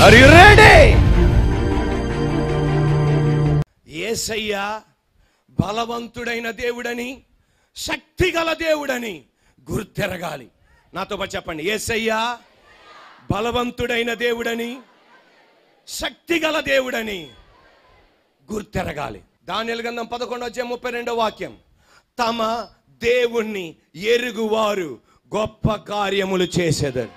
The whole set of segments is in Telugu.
Are you ready? యేసయ్య బలవంతుడైన దేవుడని, శక్తిగల దేవుడని గుర్తెరగాలి. నాతో పాటు చెప్పండి, యేసయ్య బలవంతుడైన దేవుడని, శక్తిగల దేవుడని గుర్తెరగాలి. దానియేలు గ్రంథం 11:32 తమ దేవుణ్ణి ఎరుగువారు గొప్ప కార్యములు చేసేదని.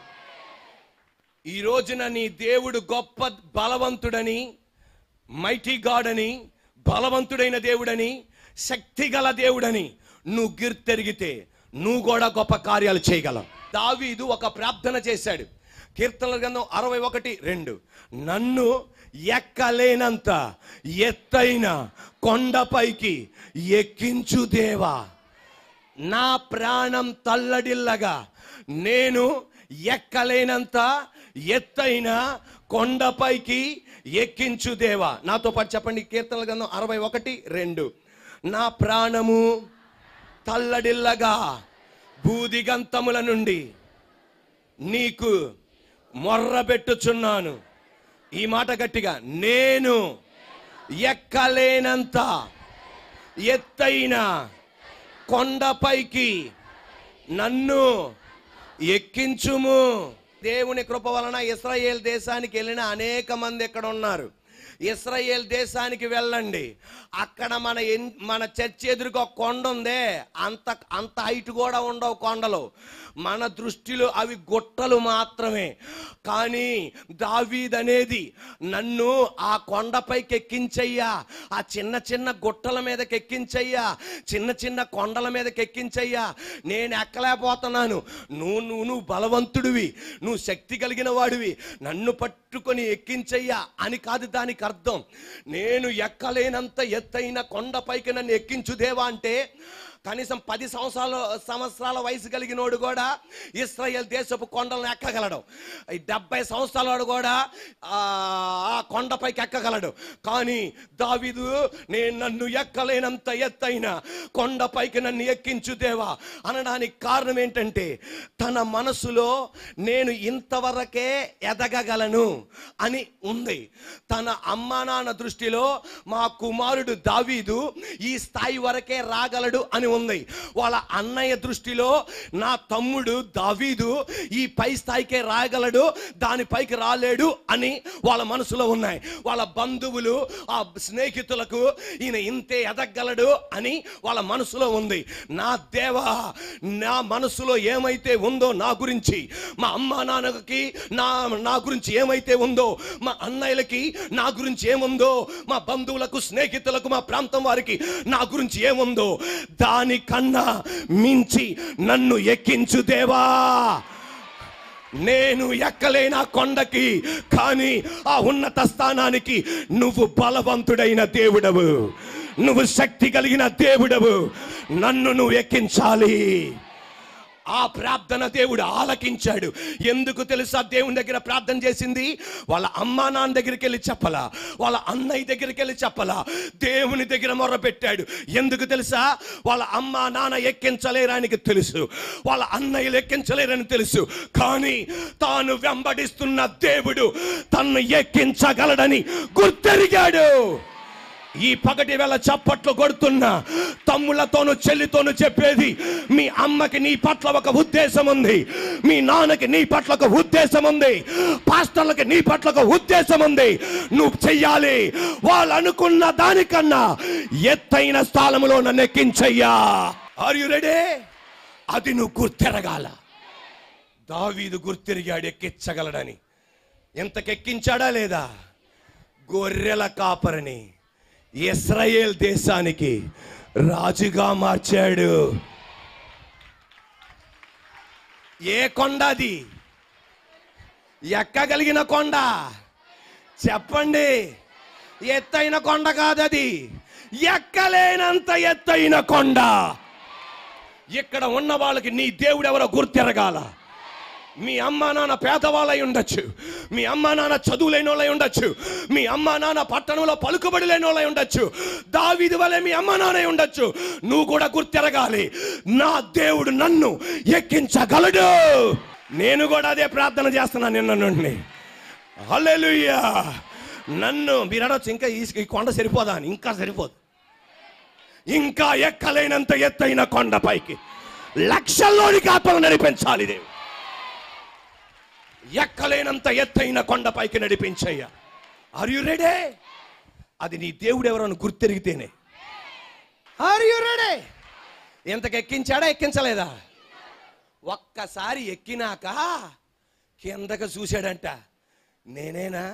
ఈ రోజున నీ దేవుడు గొప్ప బలవంతుడని, మైటీ గాడ్ అని, బలవంతుడైన దేవుడని, శక్తిగల దేవుడని నువ్వు గుర్తెరిగితే నువ్వు కూడా గొప్ప కార్యాలు చేయగలవు. దావీదు ఒక ప్రార్థన చేశాడు. కీర్తనల గ్రంథం 61:2 నన్ను ఎక్కలేనంత ఎత్తైన కొండపైకి ఎక్కించు దేవా, నా ప్రాణం తల్లడిల్లగా నేను ఎక్కలేనంత ఎత్తైన కొండపైకి ఎక్కించు దేవా. నాతో పాటు చెప్పండి, కీర్తనల గ్రంథం 61:2 నా ప్రాణము తల్లడిల్లగా బూదిగంతముల నుండి నీకు మొర్రబెట్టుచున్నాను. ఈ మాట గట్టిగా, నేను ఎక్కలేనంత ఎత్తైన కొండపైకి నన్ను ఎక్కించుము. దేవుని కృప వలన ఇశ్రాయేల్ దేశానికి వెళ్ళిన అనేక మంది ఇక్కడ ఉన్నారు. ఇశ్రాయేల్ దేశానికి వెళ్ళండి, అక్కడ మన చర్చి ఎదురుగా కొండ ఉందే, అంత హైట్ కూడా ఉండవు కొండలు. మన దృష్టిలో అవి గుట్టలు మాత్రమే. కానీ దావీదు అనేది, నన్ను ఆ కొండపైకి ఎక్కించయ్యా, ఆ చిన్న చిన్న గుట్టల మీదకి ఎక్కించయ్యా, చిన్న చిన్న కొండల మీదకి ఎక్కించయ్యా, నేను ఎక్కలేకపోతున్నాను, నువ్వు బలవంతుడివి, నువ్వు శక్తి కలిగిన వాడివి, నన్ను పట్టుకొని ఎక్కించయ్యా అని కాదు దానికి అర్థం. నేను ఎక్కలేనంత ఎత్తైన కొండపైకి నన్ను ఎక్కించు దేవా అంటే కనీసం 10 సంవత్సరాల వయసు కలిగినోడు కూడా ఇశ్రాయేల్ దేశపు కొండలను ఎక్కగలడు. 70 సంవత్సరాల వాడు కూడా ఆ కొండపైకి ఎక్కగలడు. కానీ దావీదు, నన్ను ఎక్కలేనంత ఎత్తైన కొండపైకి నన్ను ఎక్కించు దేవా అనడానికి కారణం ఏంటంటే, తన మనసులో నేను ఇంతవరకే ఎదగగలను అని ఉంది. తన అమ్మా నాన్న దృష్టిలో మా కుమారుడు దావీదు ఈ స్థాయి వరకే రాగలడు అని ఉంది. వాళ్ళ అన్నయ్య దృష్టిలో నా తమ్ముడు దావీదు ఈ పై స్థాయికే రాగలడు, దానిపైకి రాలేడు అని వాళ్ళ మనసులో ఉన్నాయి. వాళ్ళ బంధువులు, ఆ స్నేహితులకు ఈయన ఇంతే ఎదగలడు అని వాళ్ళ మనసులో ఉంది. నా దేవా, నా మనసులో ఏమైతే ఉందో నా గురించి, మా అమ్మా నాన్నకి నా గురించి ఏమైతే ఉందో, మా అన్నయ్యలకి నా గురించి ఏముందో, మా బంధువులకు, స్నేహితులకు, మా ప్రాంతం వారికి నా గురించి ఏముందో, దానికన్నా మించి నన్ను ఎక్కించు దేవా. నేను ఎక్కలేనా కొండకి, కానీ ఆ ఉన్నత స్థానానికి నువ్వు బలవంతుడైన దేవుడవు, నువ్వు శక్తి కలిగిన దేవుడవు, నన్ను నువ్వు ఎక్కించాలి. ఆ ప్రార్థన దేవుడు ఆలకించాడు. ఎందుకు తెలుసా దేవుని దగ్గర ప్రార్థన చేసింది? వాళ్ళ అమ్మా నాన్న దగ్గరికి వెళ్ళి చెప్పలా, వాళ్ళ అన్నయ్య దగ్గరికి వెళ్ళి చెప్పలా, దేవుని దగ్గర మొర్రపెట్టాడు. ఎందుకు తెలుసా? వాళ్ళ అమ్మా నాన్న ఎక్కించలేరని తెలుసు, వాళ్ళ అన్నయ్యలు ఎక్కించలేరని తెలుసు, కానీ తాను వెంబడిస్తున్న దేవుడు తన్ను ఎక్కించగలడని గుర్తెరిగాడు. ఈ పగటి వేళ చప్పట్లు కొడుతున్నా తమ్ముళ్లతోనూ చెల్లితోనూ చెప్పేది, మీ అమ్మకి నీ పట్ల ఒక ఉద్దేశం ఉంది, మీ నాన్నకి నీ పట్ల ఒక ఉద్దేశం ఉంది, పాస్టర్లకి నీ పట్ల ఒక ఉద్దేశం ఉంది. నువ్వు చెయ్యాలి. వాళ్ళు అనుకున్న దానికన్నా ఎత్తైన స్థానంలో నన్ను ఎక్కించయ్యా. Are you ready? అది నువ్వు గుర్తెరగాల. దావీదు గుర్తెరిగాడు ఎక్కించగలడని. ఎంతకెక్కించాడా లేదా? గొర్రెల కాపరిని ఇశ్రాయేల్ దేశానికి రాజుగా మార్చాడు. ఏ కొండ అది? ఎక్కగలిగిన కొండ చెప్పండి. ఎత్తైన కొండ కాదది, ఎక్కలేనంత ఎత్తైన కొండ. ఇక్కడ ఉన్న వాళ్ళకి నీ దేవుడు ఎవరో గుర్తెరగాల. మీ అమ్మా నాన్న పేదవాళ్ళై ఉండొచ్చు, మీ అమ్మా నాన్న చదువు లేని వాళ్ళై ఉండొచ్చు, మీ అమ్మా నాన్న పట్టణంలో పలుకుబడి లేని వాళ్ళై ఉండొచ్చు, దావీదు వలె మీ అమ్మా నాన్న ఉండొచ్చు. నువ్వు కూడా గుర్తెరగాలి, నా దేవుడు నన్ను ఎక్కించగలడు. నేను కూడా అదే ప్రార్థన చేస్తున్నా నిన్న నుండి. హల్లెలూయా. నన్ను మీరు అనొచ్చు, ఇంకా ఈ కొండ సరిపోదా అని. ఇంకా సరిపోదు. ఇంకా ఎక్కలేనంత ఎత్తైన కొండపైకి లక్షల్లోనికి ఆత్మను నడిపించాలి దేవుడు. ఎక్కలేనంత ఎత్తైన కొండపైకి నడిపించయ్యా. Are you ready? అది నీ దేవుడు ఎవరో గుర్తెరిగితేనే. Are you ready? ఇంతకు ఎక్కించాడా ఎక్కించలేదా? ఒక్కసారి ఎక్కినాక కిందకు చూశాడంట. నేనేనా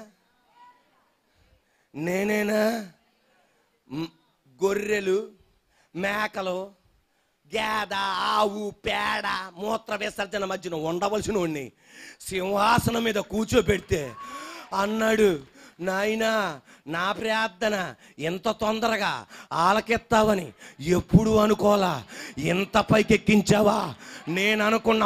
గొర్రెలు, మేకలు, గేద, ఆవు, పేడ, మూత్ర విసర్జన మధ్యన ఉండవలసిన వాడిని సింహాసనం మీద కూర్చోబెడితే అన్నాడు, నాయనా నా ప్రార్థన ఎంత తొందరగా ఆలకెత్తావని ఎప్పుడు అనుకోలా. ఎంత పైకెక్కించావా? నేను అనుకున్నా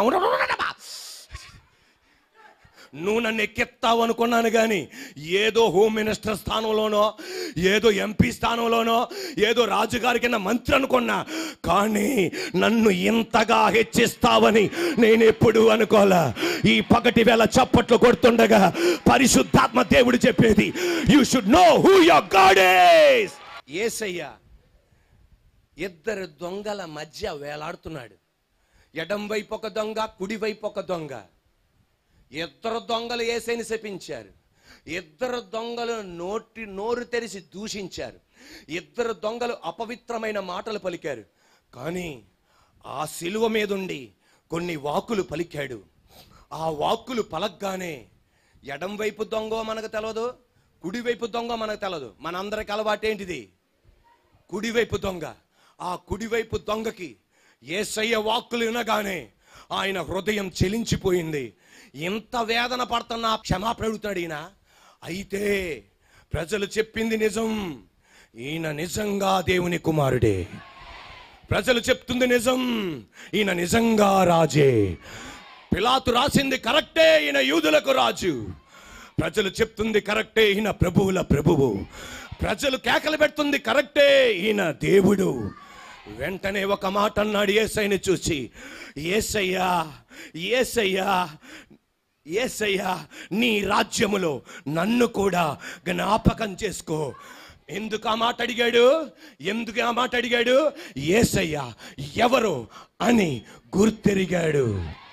నువ్వు నన్ను ఎక్కెత్తావు అనుకున్నాను, కానీ ఏదో హోమ్ మినిస్టర్ స్థానంలోనో, ఏదో ఎంపీ స్థానంలోనో, ఏదో రాజుగారి కింద మంత్రి అనుకున్నా, కానీ నన్ను ఇంతగా హెచ్చిస్తావని నేను ఎప్పుడు అనుకోలా. ఈ పగటి వేళ చప్పట్లు కొడుతుండగా పరిశుద్ధాత్మ దేవుడు చెప్పేది, you should know who your God is. Yesayya ఇద్దరు దొంగల మధ్య వేలాడుతున్నాడు. ఎడం వైపు ఒక దొంగ, కుడి వైపు ఒక దొంగ. ఇద్దరు దొంగలు యేసయ్యని శపించారు. ఇద్దరు దొంగలు నోరు తెరిచి దూషించారు. ఇద్దరు దొంగలు అపవిత్రమైన మాటలు పలికారు. కానీ ఆ సిలువ మీదుండి కొన్ని వాక్కులు పలికాడు. ఆ వాక్కులు పలకగానే ఎడం వైపు దొంగ మనకు తెలవదు, కుడివైపు దొంగ మనకు తెలదు. మనందరికి అలవాటు ఏంటిది? కుడివైపు దొంగ. ఆ కుడివైపు దొంగకి యేసయ్య వాక్కులు వినగానే ఆయన హృదయం చెలించిపోయింది. ఇంత వేదన పడుతున్నా క్షమాపణ అడుగుతాడు ఈయన. అయితే ప్రజలు చెప్పింది నిజం, ఈయన నిజంగా దేవుని కుమారుడే. ప్రజలు చెప్తుంది నిజం, ఈయన నిజంగా రాజే. పిలాతు రాసింది కరెక్టే, ఈయన యూదులకు రాజు. ప్రజలు చెప్తుంది కరెక్టే, ఈయన ప్రభువుల ప్రభువు. ప్రజలు కేకలు పెడుతుంది కరెక్టే, ఈయన దేవుడు. వెంటనే ఒక మాట అన్నాడు యేసయ్యని చూసి, యేసయ్యా యేసయ్యా యేసయ్యా, నీ రాజ్యములో నన్ను కూడా జ్ఞాపకం చేసుకో. ఎందుకు ఆ మాట అడిగాడు? యేసయ్య ఎవరు అని గుర్తెరిగాడు.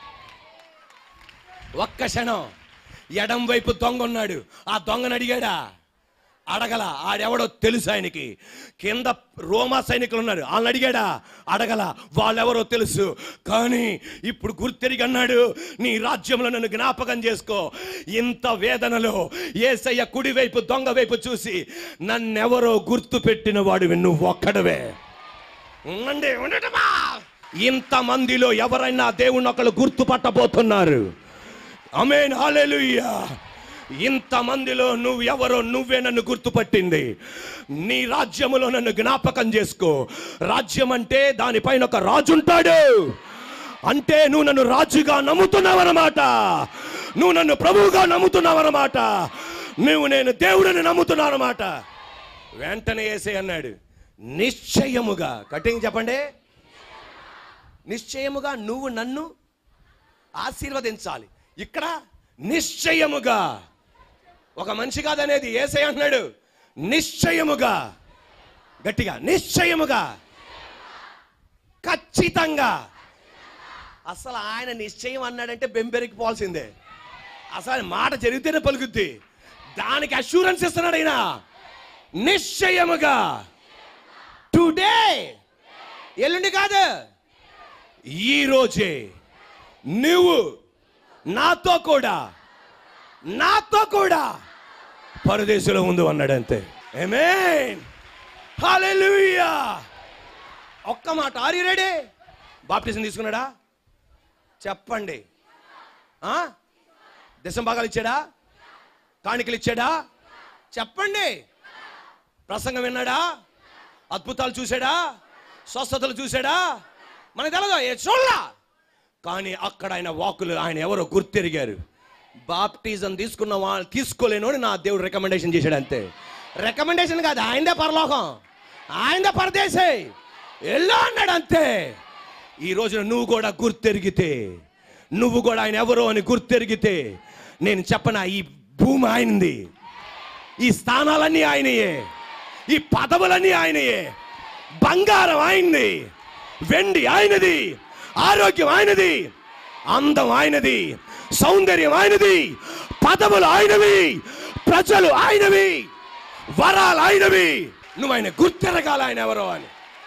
ఒక్క క్షణం ఎడం వైపు దొంగ ఉన్నాడు. ఆ దొంగను అడగల. ఆడెవడో తెలుసు ఆయనకి. కింద రోమా సైనికులు ఉన్నారు, వాళ్ళని అడగల. వాళ్ళెవరో తెలుసు. కానీ ఇప్పుడు గుర్తెరిగి అన్నాడు, నీ రాజ్యంలో నన్ను జ్ఞాపకం చేసుకో. ఇంత వేదనలో యేసయ్య కుడివైపు దొంగ వైపు చూసి, నన్నెవరో గుర్తు పెట్టిన వాడివి నువ్వు ఒక్కడవే. ఇంతమందిలో ఎవరైనా దేవుణ్ణి ఒకళ్ళు గుర్తుపట్టబోతున్నారు. ఆమేన్, హల్లెలూయా. ఇంతమందిలో నువ్వే నన్ను గుర్తుపట్టింది. నీ రాజ్యములో నన్ను జ్ఞాపకం చేసుకో. రాజ్యం అంటే దానిపైన ఒక రాజు ఉంటాడు. అంటే నువ్వు నన్ను రాజుగా నమ్ముతున్నావన్నమాట. నువ్వు నన్ను ప్రభువుగా నమ్ముతున్నావన్నమాట. నేను దేవుడిని నమ్ముతున్నానన్నమాట. వెంటనే యేసయ్య అన్నాడు, నిశ్చయముగా, కటింగ్ చెప్పండి, నిశ్చయముగా నువ్వు నన్ను ఆశీర్వదించాలి. ఇక్కడ నిశ్చయముగా, ఒక మనిషి కాదనేది. యేసయ్య అంటున్నాడు నిశ్చయముగా, గట్టిగా నిశ్చయముగా, ఖచ్చితంగా. అసలు ఆయన నిశ్చయం అన్నాడంటే బెంబెరికిపోవాల్సిందే. అసలు మాట జరిగితేనే పలుకుద్ది. దానికి అష్యూరెన్స్ ఇస్తున్నాడు ఆయన. నిశ్చయముగా, టుడే, ఎల్లుండి కాదు, ఈ రోజే నువ్వు నాతో కూడా పరదేశంలో ఉంది అన్నాడంతే. ఆమేన్, హల్లెలూయా. ఒక్క మాట, ఆర్ యు రెడీ? బాప్టిజం తీసుకున్నాడా? చెప్పండి. దశమ భాగాలు ఇచ్చాడా? కాணிకలు ఇచ్చాడా? చెప్పండి. ప్రసంగం విన్నాడా? అద్భుతాలు చూశాడా? స్వస్థతలు చూశాడా? మనకు తెలదు, చూడలా. కానీ అక్కడ ఆయన వాక్కులు, ఆయన ఎవరో గుర్తెరిగారు. బాప్టిజం తీసుకున్న వాళ్ళు తీసుకోలేనోని నా దేవుడు రికమెండేషన్ చేశాడు అంతే. రికమెండేషన్ కాదు, ఆయనదే పరలోకం, ఆయనదే పరదేశే, ఎల్లో అన్నాడు అంతే. ఈ రోజున నువ్వు కూడా గుర్తెరిగితే, నువ్వు కూడా ఆయన ఎవరో అని గుర్తెరిగితే, నేను చెప్పనా, ఈ భూమి ఆయనది, ఈ స్థానాలన్నీ ఆయనయే, ఈ పదవులన్నీ ఆయనయే, బంగారం ఆయనది, వెండి ఆయనది, ఆరోగ్యం ఆయనది, అందం ఆయనది, సౌందర్యం ఆయనది, పదవులు ఆయనవి, ప్రజలు ఆయనవి, వరాలు ఆయనవి. నువ్వు ఆయన గుర్తెరగాల ఆయన ఎవరో అని.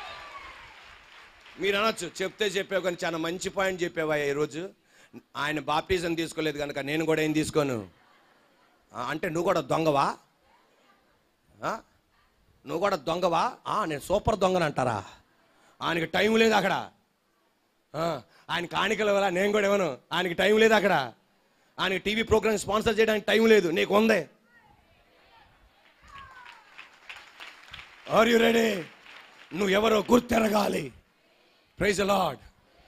మీరు అనొచ్చు, చెప్తే చెప్పావు కానీ చాలా మంచి పాయింట్ చెప్పావా ఈరోజు. ఆయన బాప్టిజం తీసుకోలేదు కనుక నేను కూడా ఏం తీసుకోను అంటే నువ్వు కూడా దొంగవా, నువ్వు కూడా దొంగవా, నేను సూపర్ దొంగని అంటారా? ఆయనకి టైం లేదు అక్కడ, ఆయన కాணிకలు ఇవ్వాలా, నేను కూడా ఇవ్వను. ఆయనకి టైం లేదు అక్కడ, ఆయనకి టీవీ ప్రోగ్రామ్ స్పాన్సర్ చేయడానికి టైం లేదు, నీకు ఉందే. Are you ready? నువ్వెవరో గుర్తెరగాలి. Praise the lord.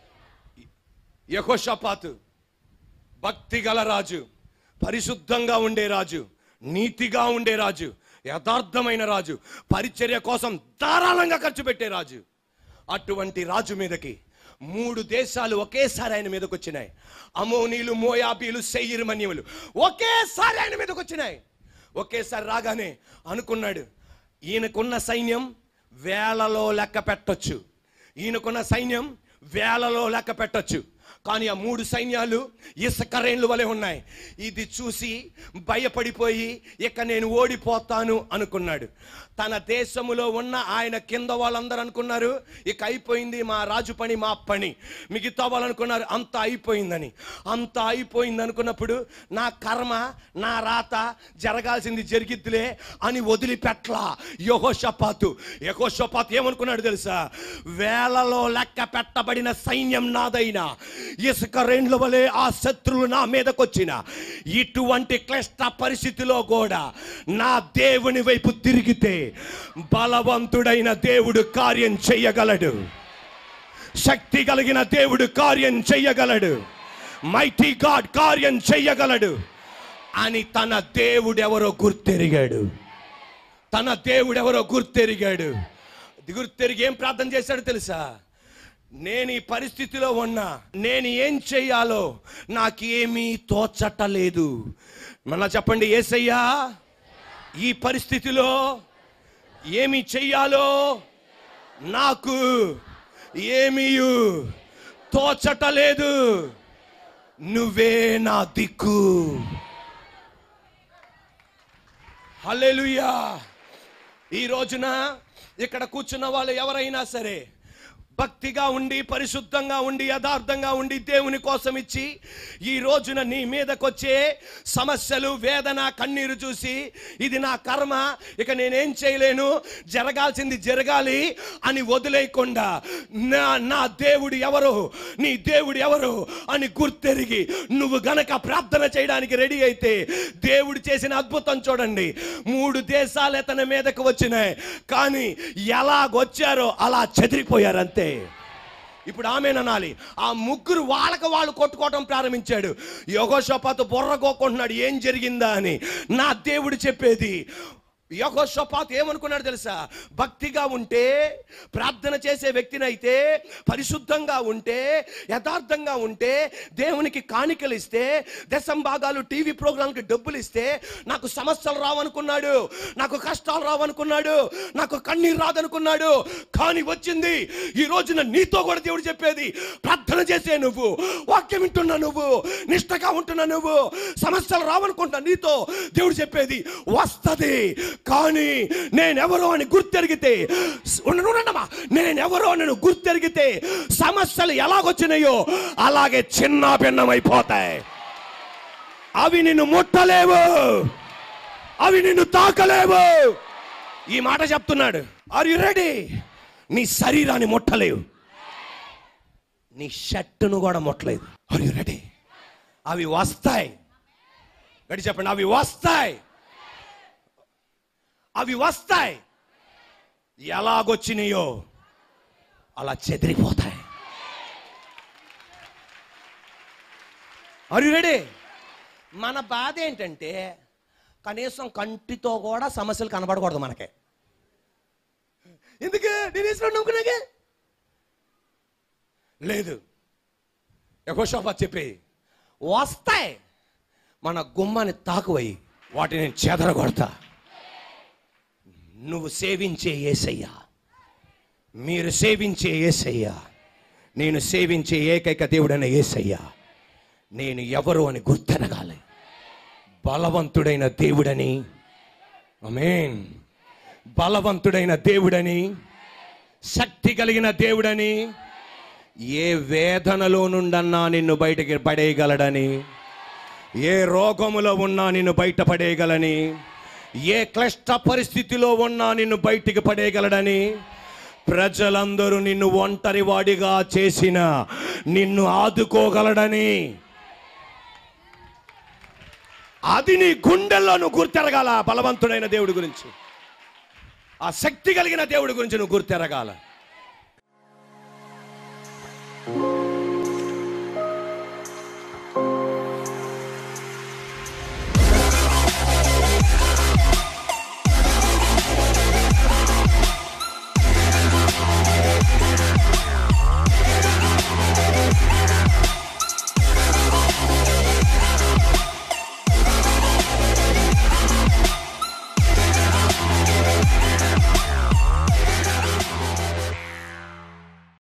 యెహోషాపాతు భక్తి గల రాజు, పరిశుద్ధంగా ఉండే రాజు, నీతిగా ఉండే రాజు, యథార్థమైన రాజు, పరిచర్య కోసం ధారాళంగా ఖర్చు పెట్టే రాజు. అటువంటి రాజు మీదకి 3 దేశాలు ఒకేసారి ఆయన మీదకి వచ్చినాయి. అమోనీలు, మోయాబీలు, సెయిర్ మన్యములు ఒకేసారి ఆయన మీదకి వచ్చినాయి. ఒకేసారి రాగానే అనుకున్నాడు, ఈయనకున్న సైన్యం వేలలో లెక్క పెట్టొచ్చు, ఈయనకున్న సైన్యం వేలలో లెక్క పెట్టొచ్చు. కానీ ఆ 3 సైన్యాలు ఇసుక రేణుల వలె ఉన్నాయి. ఇది చూసి భయపడిపోయి ఇక నేను ఓడిపోతాను అనుకున్నాడు. తన దేశములో ఉన్న ఆయన కింద వాళ్ళందరూ అనుకున్నారు ఇక అయిపోయింది, మా రాజు పని, మా పని. మిగతా వాళ్ళు అనుకున్నారు అంతా అయిపోయిందని. అంతా అయిపోయింది అనుకున్నప్పుడు నా కర్మ, నా రాత జరగాల్సింది జరిగిద్దిలే అని వదిలిపెట్లా యెహోషాపాతు. యెహోషాపాతు ఏమనుకున్నాడు తెలుసా? వేలలో లెక్క పెట్టబడిన సైన్యం నాదైనా ఇసుక రేణుల వలె ఆ శత్రువులు నా మీదకొచ్చిన ఇటువంటి క్లిష్ట పరిస్థితిలో కూడా నా దేవుని వైపు తిరిగితే బలవంతుడైన దేవుడు కార్యం చెయ్యగలడు, శక్తి కలిగిన దేవుడు కార్యం చెయ్యగలడు, మైటీ గాడ్ కార్యం చెయ్యగలడు అని తన దేవుడెవరో గుర్తెరిగాడు. తన దేవుడెవరో గుర్తెరిగాడు. గుర్తెరిగి ఏం ప్రార్థన చేశాడు తెలుసా? నేను ఈ పరిస్థితిలో ఉన్నా, నేను ఏం చెయ్యాలో నాకేమీ తోచటలేదు. మళ్ళా చెప్పండి, యేసయ్యా ఈ పరిస్థితిలో ఏమి చెయ్యాలో నాకు ఏమీ తోచటలేదు, నువ్వే నా దిక్కు. హల్లెలూయా. ఈ రోజున ఇక్కడ కూర్చున్న వాళ్ళు ఎవరైనా సరే భక్తిగా ఉండి, పరిశుద్ధంగా ఉండి, యథార్థంగా ఉండి, దేవుని కోసం ఇచ్చి ఈ రోజున నీ మీదకొచ్చే సమస్యలు, వేదన, కన్నీరు చూసి ఇది నా కర్మ, ఇక నేనేం చేయలేను, జరగాల్సింది జరగాలి అని వదిలేయకుండా నా దేవుడు ఎవరు, నీ దేవుడు ఎవరు అని గుర్తెరిగి నువ్వు గనక ప్రార్థన చేయడానికి రెడీ అయితే దేవుడు చేసిన అద్భుతం చూడండి. 3 దేశాలు తన మీదకు వచ్చినాయి, కానీ ఎలాగొచ్చారో అలా చెదిరిపోయారు అంతే. ఇప్పుడు ఆమేననాలి. ఆ 3 వాళ్ళకి వాళ్ళు కొట్టుకోవటం ప్రారంభించాడు. యెహోషాపాతు బుర్రగోకుంటున్నాడు ఏం జరిగిందా అని. నా దేవుడు చెప్పేది, యెహోషాపాతు ఏమనుకున్నాడు తెలుసా? భక్తిగా ఉంటే, ప్రార్థన చేసే వ్యక్తినైతే, పరిశుద్ధంగా ఉంటే, యథార్థంగా ఉంటే, దేవునికి కాணிకలు ఇస్తే, దశం భాగాలు టీవీ ప్రోగ్రాంకి డబ్బులు ఇస్తే నాకు సమస్యలు రావనుకున్నాడు, నాకు కష్టాలు రావనుకున్నాడు, నాకు కన్నీరు రాదనుకున్నాడు. కానీ వచ్చింది. ఈ రోజున నీతో కూడా దేవుడు చెప్పేది, ప్రార్థన చేసే నువ్వు, వాక్యం వింటున్నా నువ్వు, నిష్ఠగా ఉంటున్నా నువ్వు, సమస్యలు రావనుకుంటా నీతో దేవుడు చెప్పేది వస్తది. కానీ నేనెవరో అని గుర్తెరిగితే, నేనెవరో అని గుర్తెరిగితే సమస్యలు ఎలాగొచ్చినాయో అలాగే చిన్న భిన్నమైపోతాయి. అవి నిన్ను ముట్టలేవు, అవి నిన్ను తాకలేవు. ఈ మాట చెప్తున్నాడు. Are you ready? నీ శరీరాన్ని ముట్టలేవు, నీ షర్టును కూడా ముట్టలేదు. Are you ready? అవి వస్తాయి. గడి చెప్పండి, అవి వస్తాయి, అవి వస్తాయి. ఎలాగొచ్చినాయో అలా చెదిరిపోతాయి. Are you ready? మన బాధ ఏంటంటే కనీసం కంటితో కూడా సమస్యలు కనబడకూడదు మనకే. ఎందుకు? నేను ఇష్టం నమ్ముకున్నాకే లేదు. యెహోషాపాతు చెప్పి వస్తాయి, మన గుమ్మాన్ని తాకువయ్యి వాటిని చెదరగొడతా. నువ్వు సేవించే యేసయ్య, మీరు సేవించే యేసయ్య, నేను సేవించే ఏకైక దేవుడైన యేసయ్య నేను ఎవరు అని గుర్తెరగాలి. బలవంతుడైన దేవుడని, ఆమేన్, బలవంతుడైన దేవుడని, శక్తి కలిగిన దేవుడని, ఏ వేదనలో నుండన్నా నిన్ను బయటకి పడేయగలడని, ఏ రోగములో ఉన్నా నిన్ను బయట పడేయగలని, ఏ క్లిష్ట పరిస్థితిలో ఉన్నా నిన్ను బయటికి పడేయగలడని, ప్రజలందరూ నిన్ను ఒంటరి వాడిగా చేసిన నిన్ను ఆదుకోగలడని, అది నీ గుండెల్లో నువ్వు గుర్తెరగాల. బలవంతుడైన దేవుడి గురించి, ఆ శక్తి కలిగిన దేవుడి గురించి నువ్వు గుర్తెరగాల.